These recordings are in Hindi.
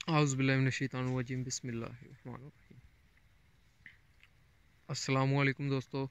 औज़ुबिल्लाहिमिनश्शैतानिर्रजीम बिस्मिल्लाहिर्रहमानिर्रहीम। अस्सलामुअलैकुम दोस्तों,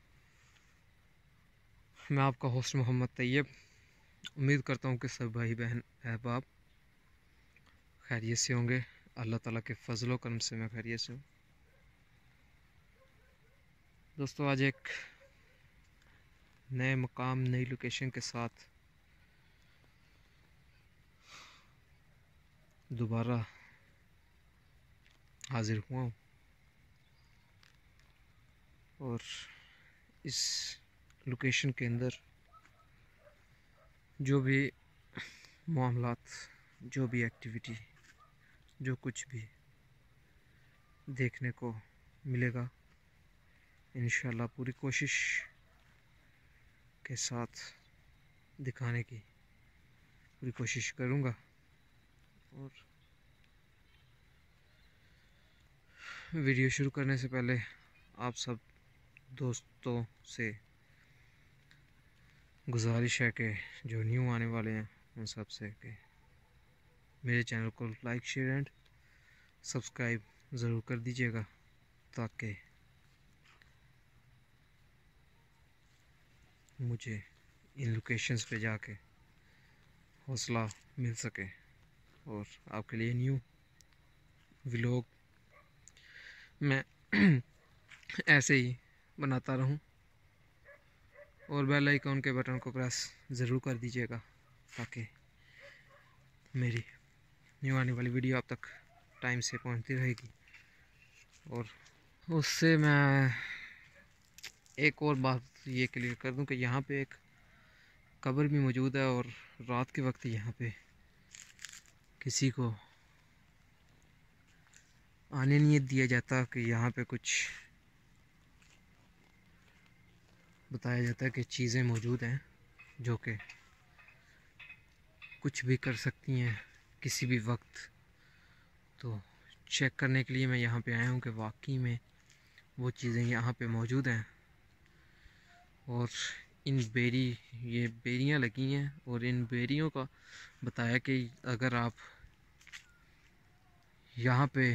मैं आपका होस्ट मोहम्मद तैयब। उम्मीद करता हूँ कि सब भाई बहन अहबाब खैरियत से होंगे। अल्लाह ताला के फजलो करम से मैं खैरियत से हूँ। दोस्तों, आज एक नए मकाम, नई लोकेशन के साथ दोबारा हाजिर हुआ हूँ और इस लोकेशन के अंदर जो भी मामलात, जो भी एक्टिविटी, जो कुछ भी देखने को मिलेगा, इंशाल्लाह पूरी कोशिश के साथ दिखाने की पूरी कोशिश करूँगा। और वीडियो शुरू करने से पहले आप सब दोस्तों से गुजारिश है कि जो न्यू आने वाले हैं उन सब से कि मेरे चैनल को लाइक, शेयर एंड सब्सक्राइब ज़रूर कर दीजिएगा, ताकि मुझे इन लोकेशंस पे जाके हौसला मिल सके और आपके लिए न्यू व्लॉग मैं ऐसे ही बनाता रहूं। और बेल आइकन के बटन को प्रेस ज़रूर कर दीजिएगा, ताकि मेरी न्यू आने वाली वीडियो आप तक टाइम से पहुंचती रहेगी। और उससे मैं एक और बात ये क्लियर कर दूं कि यहाँ पे एक कब्र भी मौजूद है और रात के वक्त यहाँ पे किसी को आने नहीं दिया जाता कि यहाँ पे कुछ बताया जाता है कि चीज़ें मौजूद हैं जो कि कुछ भी कर सकती हैं किसी भी वक्त। तो चेक करने के लिए मैं यहाँ पे आया हूँ कि वाकई में वो चीज़ें यहाँ पे मौजूद हैं। और ये बेरियाँ लगी हैं और इन बेरियों का बताया कि अगर आप यहाँ पे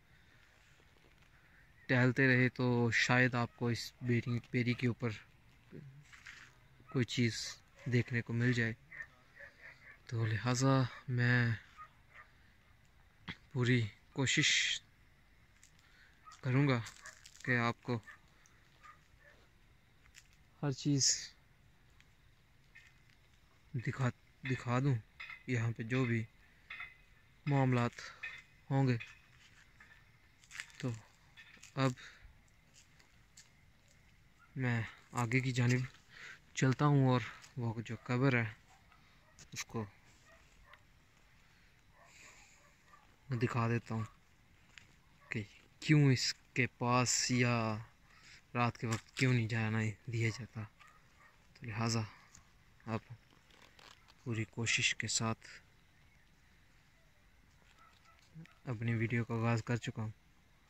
टहलते रहे तो शायद आपको इस बेरी के ऊपर कोई चीज़ देखने को मिल जाए। तो लिहाजा मैं पूरी कोशिश करूँगा कि आपको हर चीज़ दिखा दूँ। यहाँ पे जो भी मामलात होंगे। तो अब मैं आगे की जानिब चलता हूँ और वो जो कब्र है उसको दिखा देता हूँ कि क्यों इसके पास या रात के वक्त क्यों नहीं जाना दिया जाता। तो लिहाजा अब पूरी कोशिश के साथ अपनी वीडियो का आगाज़ कर चुका हूँ।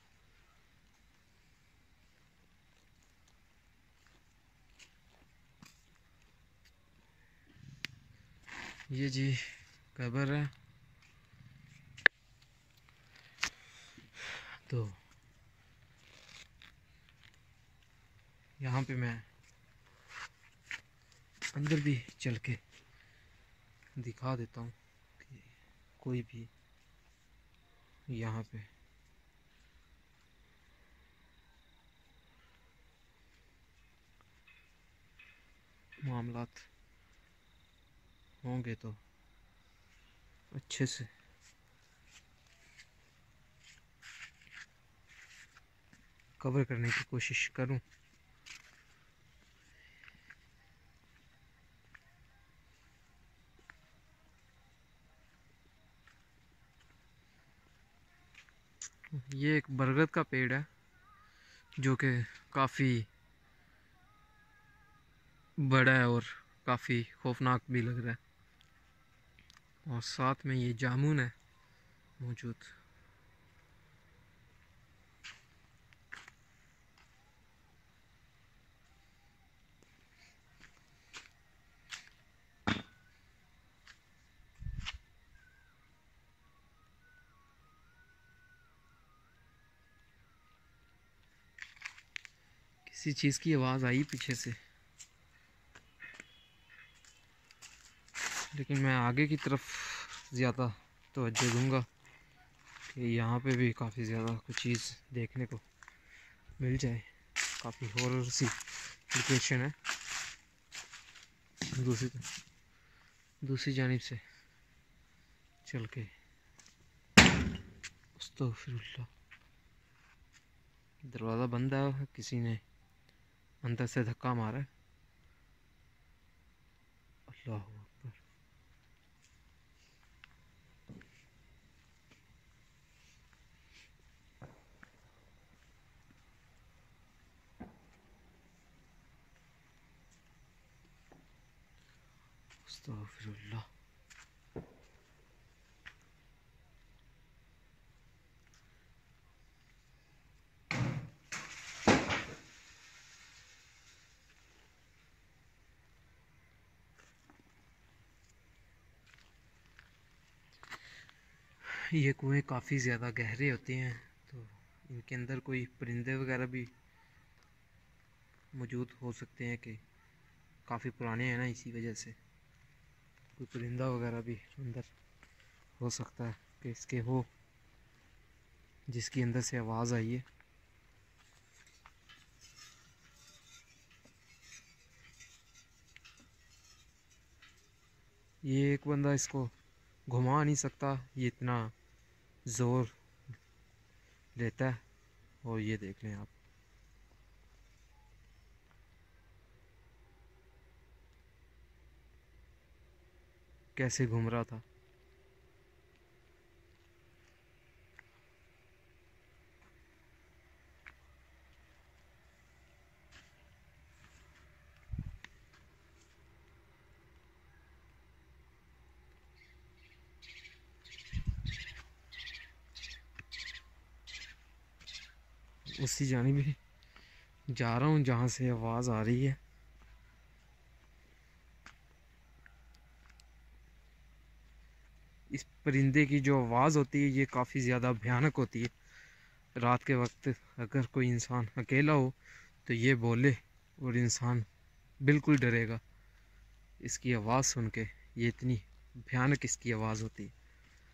ये जी कब्र है। तो यहाँ पे मैं अंदर भी चल के दिखा देता हूँ कि कोई भी यहाँ पे मामलात होंगे तो अच्छे से कवर करने की कोशिश करूँ। ये एक बरगद का पेड़ है जो कि काफ़ी बड़ा है और काफ़ी खौफनाक भी लग रहा है। और साथ में ये जामुन है मौजूद। किसी चीज़ की आवाज़ आई पीछे से, लेकिन मैं आगे की तरफ ज़्यादा तवज्जो दूंगा कि यहाँ पे भी काफ़ी ज़्यादा कुछ चीज़ देखने को मिल जाए। काफ़ी हॉरर सी लोकेशन है। दूसरी जानिब से चल के अस्तगफिरुल्लाह, दरवाज़ा बंद है, किसी ने अंदर से धक्का मारा है। अल्लाह अकबर। अस्तगफिरुल्लाह। ये कुएं काफ़ी ज़्यादा गहरे होते हैं, तो इनके अंदर कोई परिंदे वगैरह भी मौजूद हो सकते हैं कि काफ़ी पुराने हैं ना, इसी वजह से कोई परिंदा वगैरह भी अंदर हो सकता है कि इसके हो, जिसकी अंदर से आवाज़ आई है। ये एक बंदा इसको घुमा नहीं सकता, ये इतना ज़ोर लेता है। और ये देख लें आप, कैसे घूम रहा था। उसी जानिब भी जा रहा हूँ जहाँ से आवाज़ आ रही है। इस परिंदे की जो आवाज़ होती है ये काफ़ी ज़्यादा भयानक होती है। रात के वक्त अगर कोई इंसान अकेला हो तो ये बोले और इंसान बिल्कुल डरेगा इसकी आवाज़ सुन के। ये इतनी भयानक इसकी आवाज़ होती है।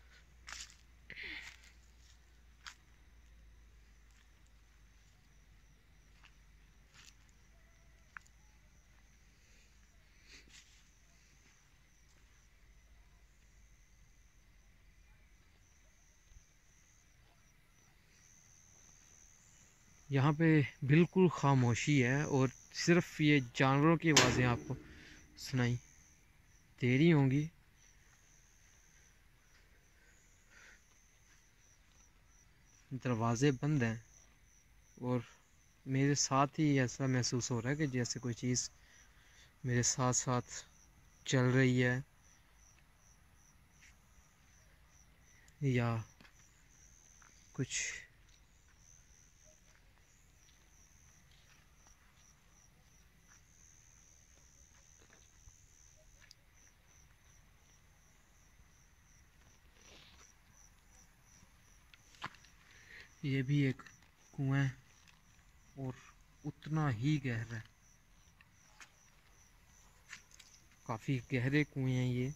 यहाँ पे बिल्कुल खामोशी है और सिर्फ ये जानवरों की आवाज़ें आपको सुनाई दे रही होंगी। दरवाजे बंद हैं और मेरे साथ ही ऐसा महसूस हो रहा है कि जैसे कोई चीज़ मेरे साथ साथ चल रही है या कुछ। ये भी एक कुआं है और उतना ही गहरा है। काफ़ी गहरे कुएं हैं ये।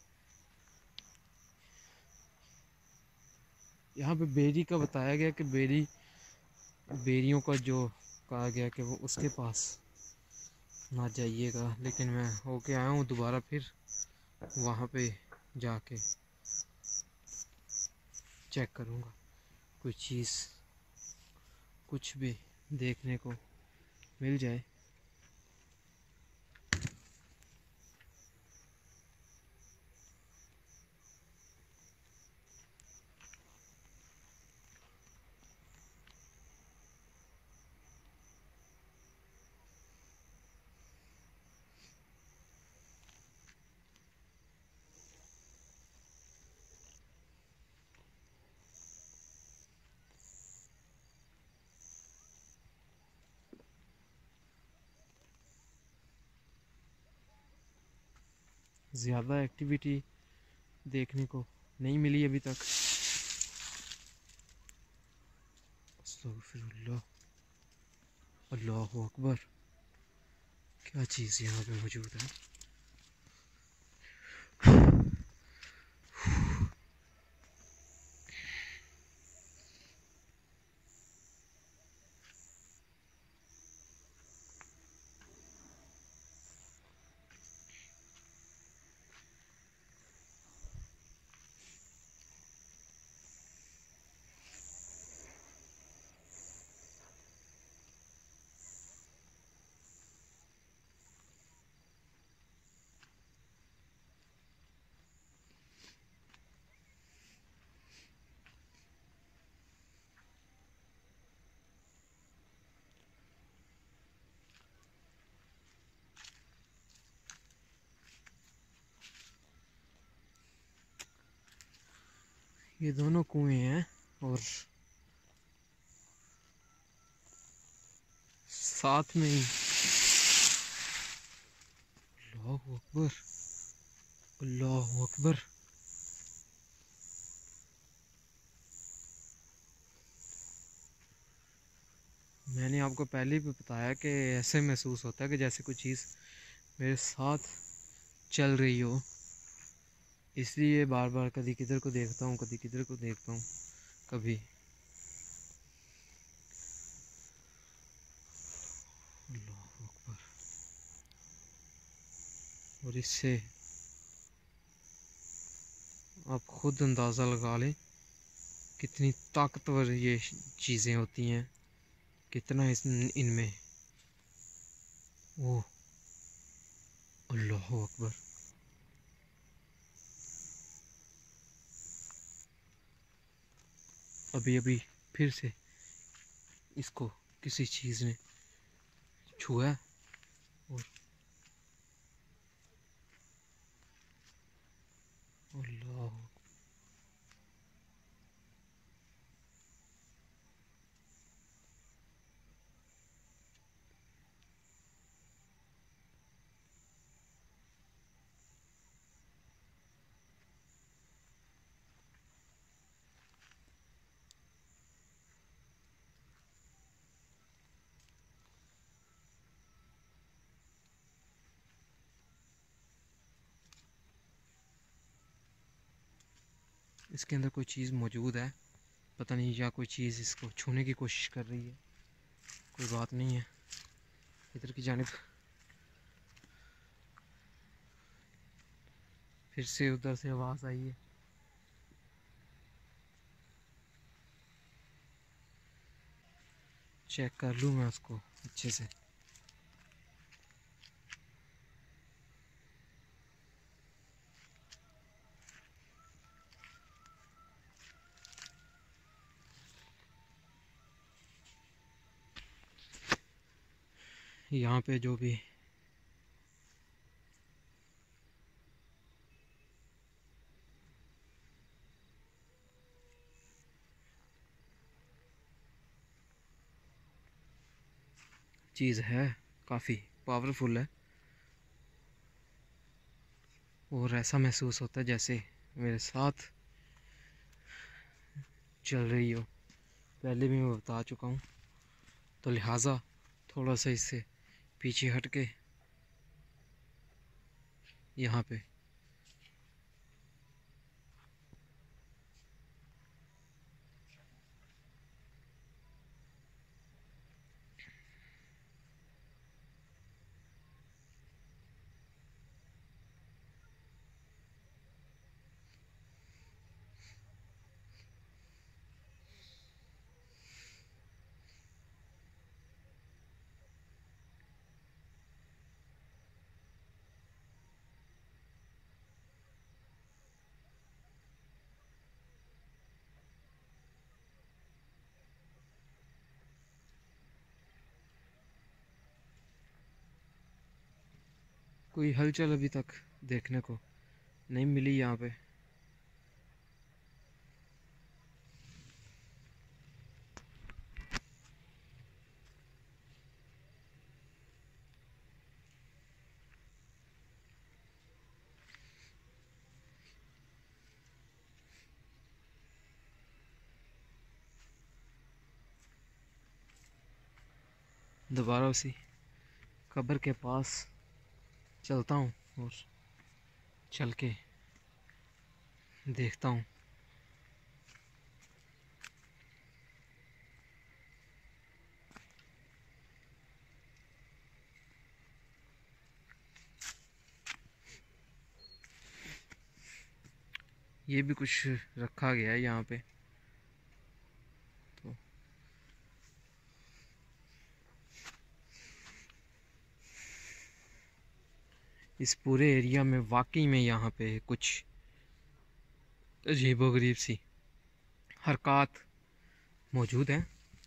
यहाँ पे बेरी का बताया गया कि बेरियों का जो कहा गया कि वो उसके पास ना जाइएगा, लेकिन मैं होके आया हूँ दोबारा फिर वहाँ पे जाके चेक करूँगा कोई चीज़ कुछ भी देखने को मिल जाए। ज़्यादा एक्टिविटी देखने को नहीं मिली अभी तक। अस्तगफिरुल्लाह, अल्लाहु अकबर। क्या चीज़ यहाँ पे मौजूद है। ये दोनों कुएं हैं और साथ में ही अल्लाह अकबर, अल्लाह अकबर। मैंने आपको पहले भी बताया कि ऐसे महसूस होता है कि जैसे कोई चीज़ मेरे साथ चल रही हो, इसलिए बार बार कभी किधर को देखता हूँ, कभी किधर को देखता हूँ, कभी अल्लाह अकबर। और इससे आप खुद अंदाज़ा लगा लें कितनी ताकतवर ये चीज़ें होती हैं, कितना इनमें वो अल्लाह अकबर। अभी अभी फिर से इसको किसी चीज़ ने छुआ और अल्लाह। इसके अंदर कोई चीज़ मौजूद है, पता नहीं, या कोई चीज़ इसको छूने की कोशिश कर रही है। कोई बात नहीं है, इधर की जानिब फिर से उधर से आवाज़ आई है। चेक कर लूँ मैं उसको अच्छे से। यहाँ पे जो भी चीज़ है काफ़ी पावरफुल है और ऐसा महसूस होता है जैसे मेरे साथ चल रही हो। पहले भी मैं बता चुका हूँ, तो लिहाजा थोड़ा सा इससे पीछे हट के यहाँ पे कोई हलचल अभी तक देखने को नहीं मिली यहाँ पे। दोबारा उसी कब्र के पास चलता हूँ और चल के देखता हूँ। ये भी कुछ रखा गया है यहाँ पे। तो इस पूरे एरिया में वाकई में यहाँ पे कुछ अजीबोगरीब सी हरकत मौजूद हैं।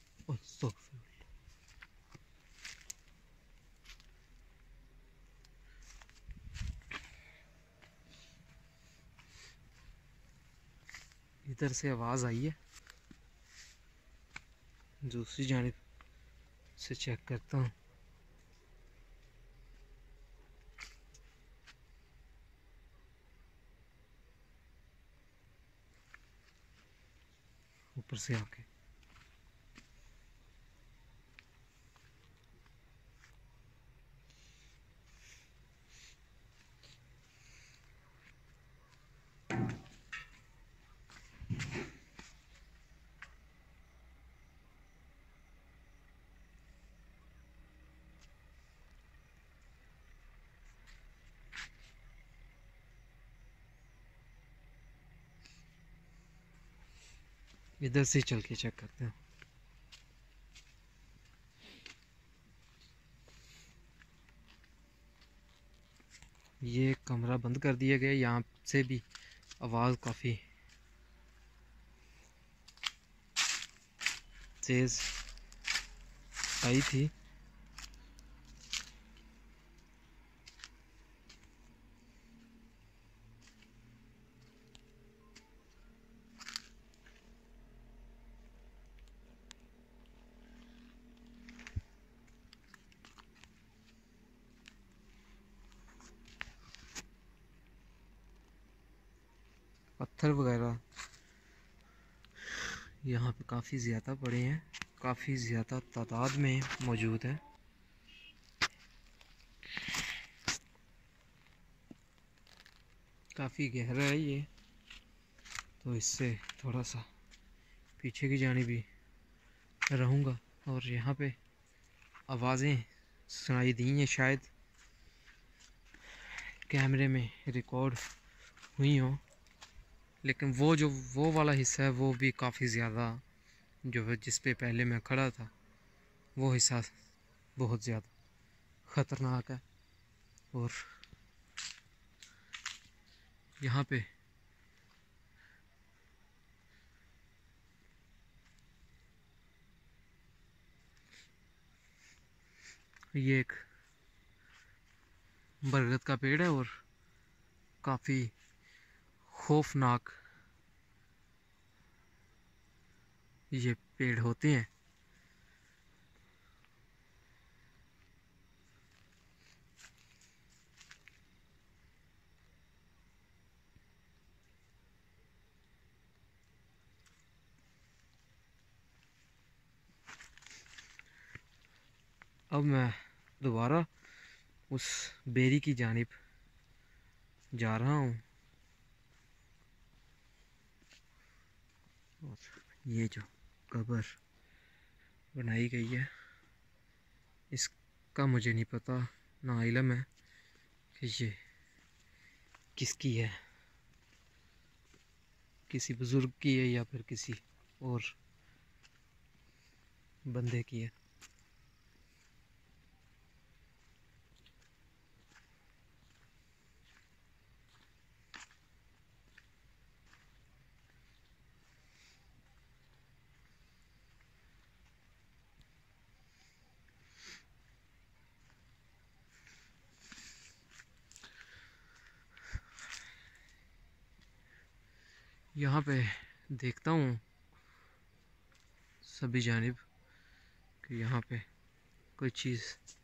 इधर से आवाज़ आई है, दूसरी जानिब से चेक करता हूँ। ऊपर से आके इधर से चल के चेक करते हैं। ये कमरा बंद कर दिया गया। यहाँ से भी आवाज़ काफ़ी तेज़ आई थी। पत्थर वगैरह यहाँ पे काफ़ी ज़्यादा पड़े हैं, काफ़ी ज़्यादा तादाद में मौजूद है। काफ़ी गहरा है ये, तो इससे थोड़ा सा पीछे की जानिब भी रहूँगा। और यहाँ पे आवाज़ें सुनाई दी हैं, शायद कैमरे में रिकॉर्ड हुई हों, लेकिन वो वाला हिस्सा है वो भी काफ़ी ज़्यादा, जो है जिस पे पहले मैं खड़ा था, वो हिस्सा बहुत ज़्यादा ख़तरनाक है। और यहाँ पे ये एक बरगद का पेड़ है और काफ़ी खौफनाक ये पेड़ होते हैं। अब मैं दोबारा उस बेरी की जानिब जा रहा हूँ। और ये जो कब्र बनाई गई है, इसका मुझे नहीं पता, ना इल्म है कि ये किसकी है, किसी बुज़ुर्ग की है या फिर किसी और बंदे की है। यहाँ पे देखता हूँ सभी जानिब कि यहाँ पे कोई चीज़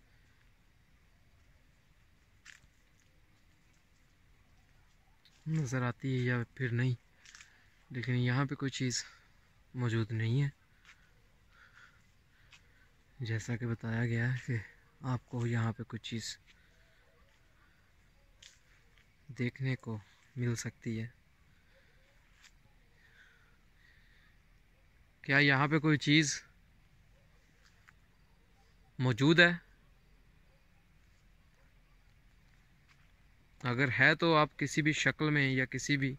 नज़र आती है या फिर नहीं, लेकिन यहाँ पे कोई चीज़ मौजूद नहीं है। जैसा कि बताया गया है कि आपको यहाँ पे कुछ चीज़ देखने को मिल सकती है। क्या यहाँ पे कोई चीज़ मौजूद है? अगर है तो आप किसी भी शक्ल में या किसी भी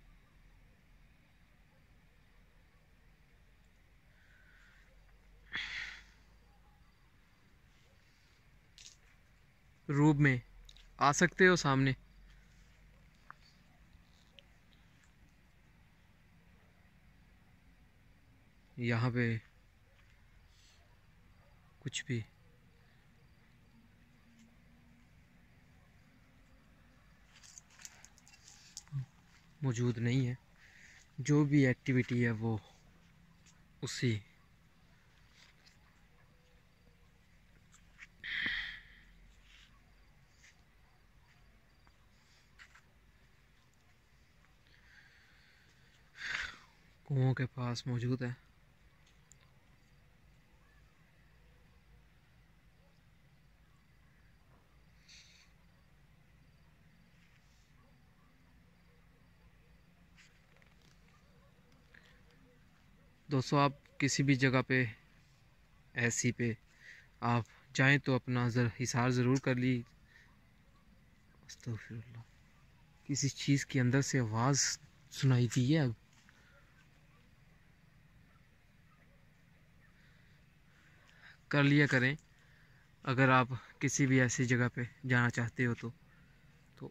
रूप में आ सकते हो सामने। यहाँ पे कुछ भी मौजूद नहीं है। जो भी एक्टिविटी है वो उसी कुओं के पास मौजूद है। दोस्तों, आप किसी भी जगह पे ऐसी पे आप जाएं तो अपना हिसार ज़रूर कर ली। अस्तगफिरुल्लाह। किसी चीज़ के अंदर से आवाज़ सुनाई दी है। अब कर लिया करें। अगर आप किसी भी ऐसी जगह पे जाना चाहते हो तो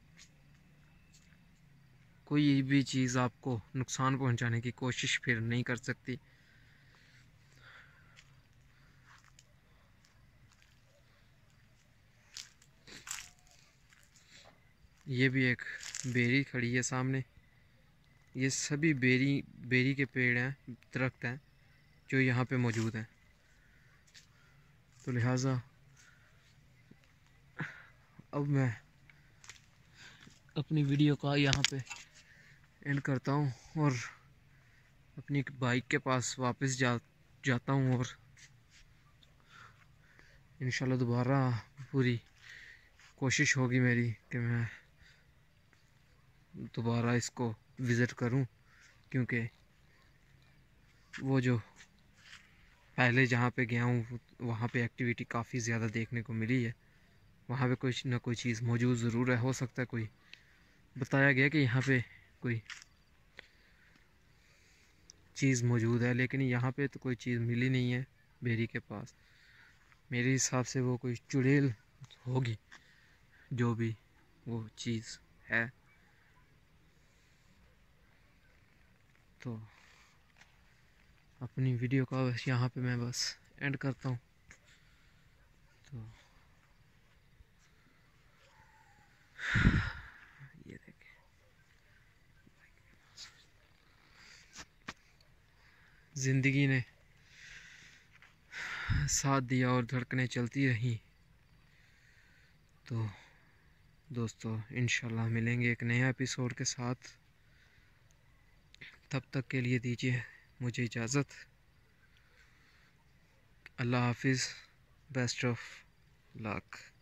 कोई भी चीज़ आपको नुकसान पहुंचाने की कोशिश फिर नहीं कर सकती। ये भी एक बेरी खड़ी है सामने। ये सभी बेरी के पेड़ हैं, दरख्त हैं जो यहाँ पे मौजूद हैं। तो लिहाजा अब मैं अपनी वीडियो का यहाँ पे एंड करता हूँ और अपनी बाइक के पास वापस जाता हूँ और इंशाल्लाह दोबारा पूरी कोशिश होगी मेरी कि मैं दोबारा इसको विज़िट करूं, क्योंकि वो जो पहले जहाँ पे गया हूँ वहाँ पे एक्टिविटी काफ़ी ज़्यादा देखने को मिली है। वहाँ पे कोई ना कोई चीज़ मौजूद ज़रूर है। हो सकता है कोई बताया गया कि यहाँ पे कोई चीज़ मौजूद है, लेकिन यहाँ पे तो कोई चीज़ मिली नहीं है बेरी के पास। मेरे हिसाब से वो कोई चुड़ैल होगी, जो भी वो चीज़ है। तो अपनी वीडियो का बस यहाँ पे मैं बस एंड करता हूँ। तो ये देखें, ज़िंदगी ने साथ दिया और धड़कनें चलती रहीं। तो दोस्तों, इंशाल्लाह मिलेंगे एक नया एपिसोड के साथ। तब तक के लिए दीजिए मुझे इजाज़त। अल्लाह हाफिज़। Best of luck.